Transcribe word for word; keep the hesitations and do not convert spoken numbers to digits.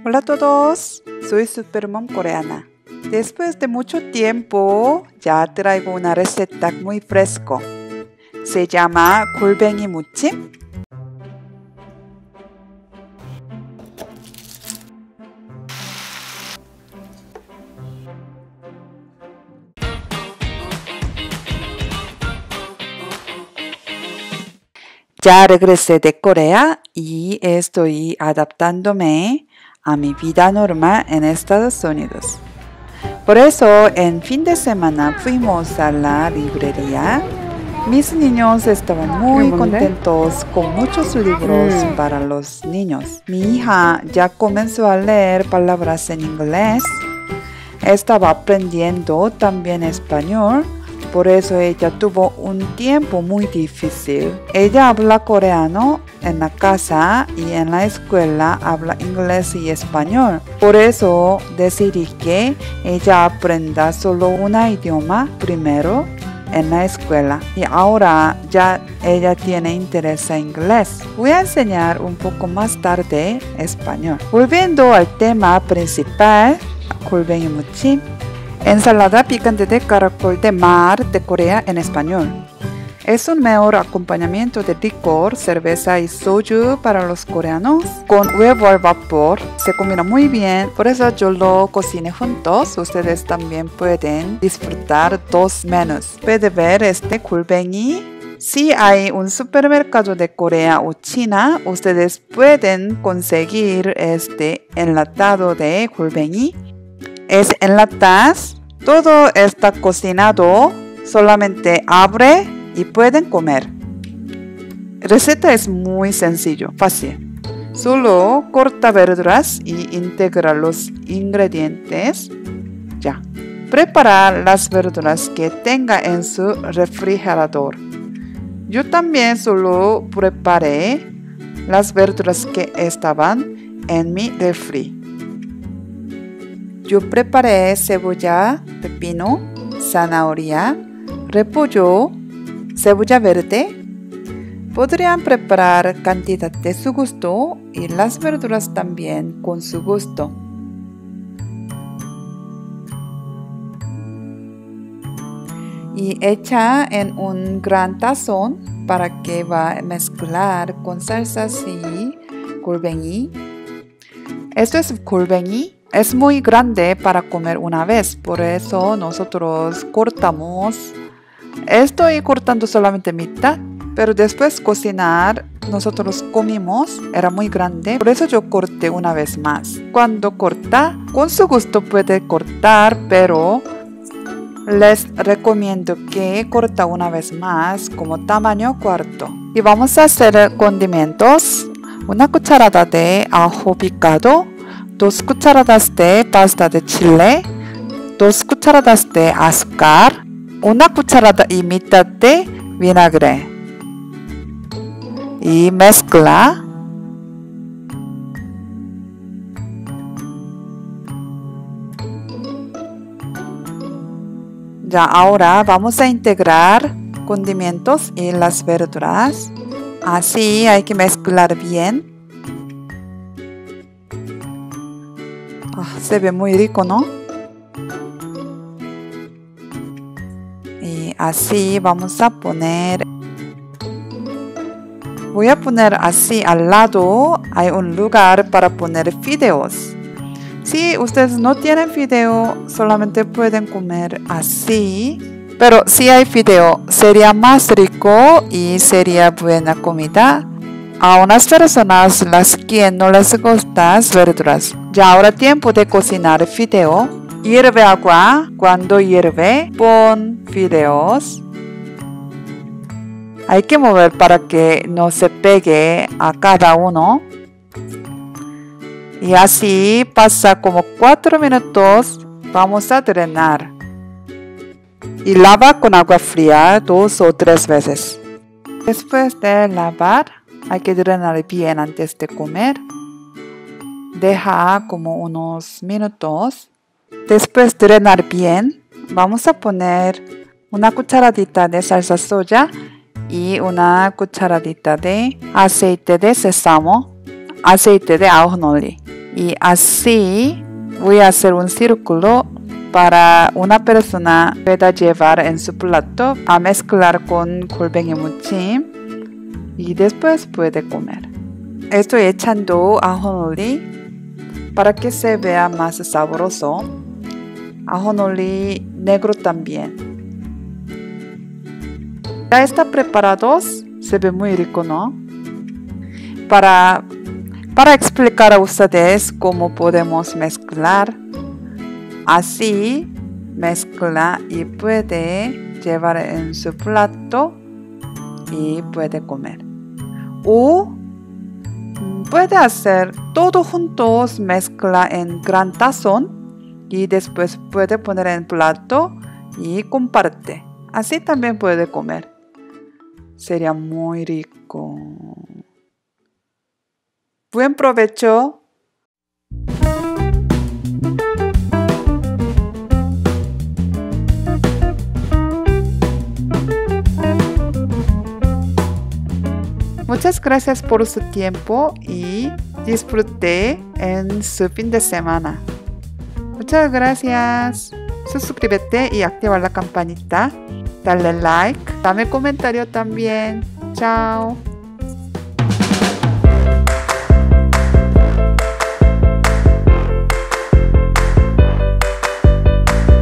Hola a todos, soy Supermom Coreana. Después de mucho tiempo ya traigo una receta muy fresca. Se llama 골뱅이 무침. Ya regresé de Corea y estoy adaptándome a mi vida normal en Estados Unidos. Por eso, en fin de semana fuimos a la librería. Mis niños estaban muy contentos con muchos libros para los niños. Mi hija ya comenzó a leer palabras en inglés. Estaba aprendiendo también español. Por eso ella tuvo un tiempo muy difícil. Ella habla coreano en la casa y en la escuela habla inglés y español. Por eso decidí que ella aprenda solo un idioma primero en la escuela. Y ahora ya ella tiene interés en inglés. Voy a enseñar un poco más tarde español. Volviendo al tema principal, 골뱅이 무침. Ensalada picante de caracol de mar de Corea en español. Es un mejor acompañamiento de licor, cerveza y soju para los coreanos. Con huevo al vapor se combina muy bien, por eso yo lo cociné juntos. Ustedes también pueden disfrutar dos menús. Puede ver este 골뱅이. Si hay un supermercado de Corea o China, ustedes pueden conseguir este enlatado de 골뱅이. Es enlatas. Todo está cocinado, solamente abre y pueden comer. La receta es muy sencillo, fácil. Solo corta verduras y integra los ingredientes. Ya. Prepara las verduras que tenga en su refrigerador. Yo también solo preparé las verduras que estaban en mi refri. Yo preparé cebolla, pepino, zanahoria, repollo, cebolla verde. Podrían preparar cantidad de su gusto y las verduras también con su gusto. Y echa en un gran tazón para que va a mezclar con salsas y 골뱅이. Esto es 골뱅이. Es muy grande para comer una vez, por eso nosotros cortamos. Estoy cortando solamente mitad, pero después cocinar nosotros comimos, era muy grande, por eso yo corté una vez más. Cuando corta, con su gusto puede cortar, pero les recomiendo que corta una vez más como tamaño cuarto. Y vamos a hacer condimentos. Una cucharada de ajo picado, dos cucharadas de pasta de chile, dos cucharadas de azúcar, una cucharada y mitad de vinagre. Y mezcla. Ya ahora vamos a integrar condimentos y las verduras. Así hay que mezclar bien. Ah, se ve muy rico, ¿no? Y así vamos a poner. Voy a poner así al lado. Hay un lugar para poner fideos. Si ustedes no tienen fideo, solamente pueden comer así. Pero si hay fideo, sería más rico y sería buena comida. A unas personas las que no les gustan las verduras. Ya ahora tiempo de cocinar fideo. Hierve agua. Cuando hierve, pon fideos. Hay que mover para que no se pegue a cada uno. Y así pasa como cuatro minutos. Vamos a drenar. Y lava con agua fría dos o tres veces. Después de lavar, hay que drenar bien antes de comer. Deja como unos minutos. Después de drenar bien, vamos a poner una cucharadita de salsa soya y una cucharadita de aceite de sésamo, aceite de ajonjolí. Y así voy a hacer un círculo para una persona pueda llevar en su plato a mezclar con 골뱅이 muchim y después puede comer. Estoy echando ajo noli para que se vea más sabroso. Ajo noli negro también. Ya está preparado, se ve muy rico, ¿no? Para, para explicar a ustedes cómo podemos mezclar, así mezcla y puede llevar en su plato y puede comer. O puede hacer todo juntos, mezcla en gran tazón y después puede poner en plato y comparte. Así también puede comer. Sería muy rico. Buen provecho. Muchas gracias por su tiempo y disfrute en su fin de semana. Muchas gracias. Suscríbete y activa la campanita. Dale like. Dame comentario también. Chao.